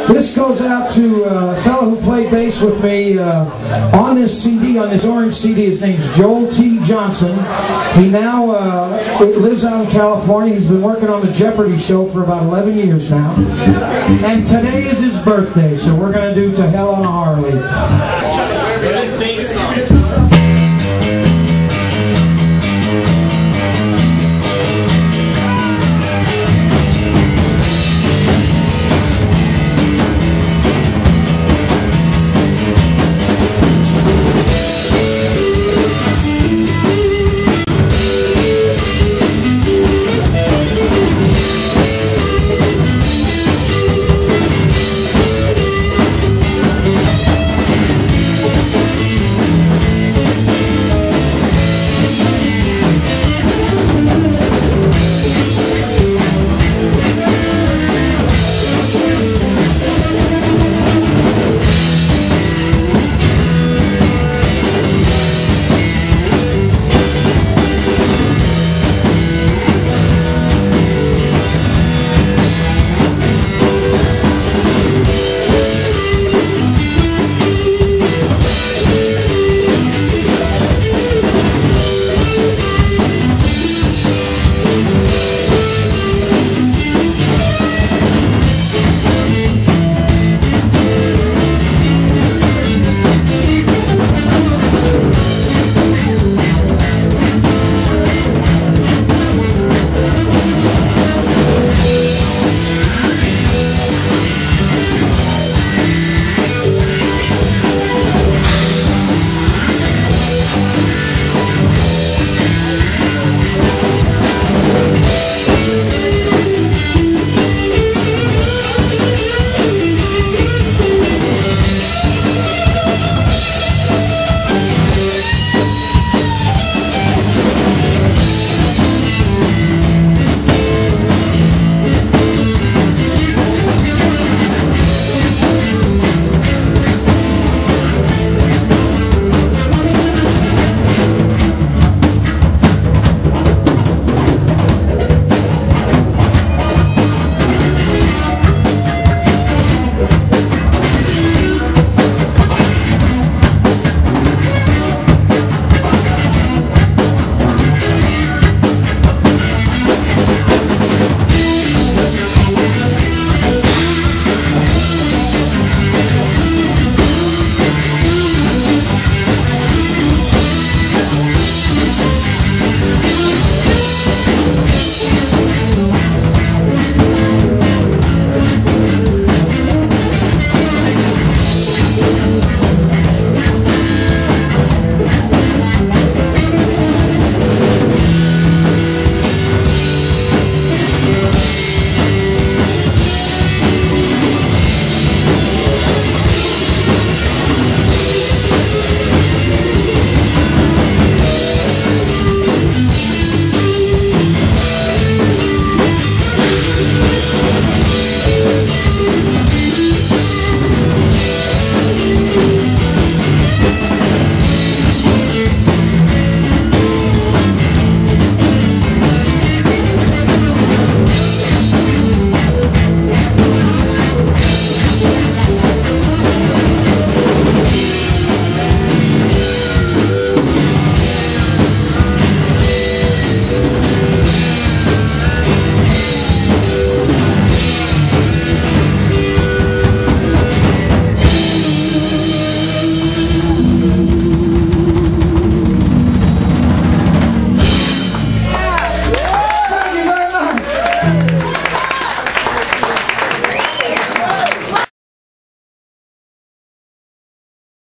This goes out to a fellow who played bass with me on this CD, on this orange CD. His name's Joel T. Johnson. He now lives out in California. He's been working on the Jeopardy show for about 11 years now. And today is his birthday, so we're going to do To Hell on a Harley.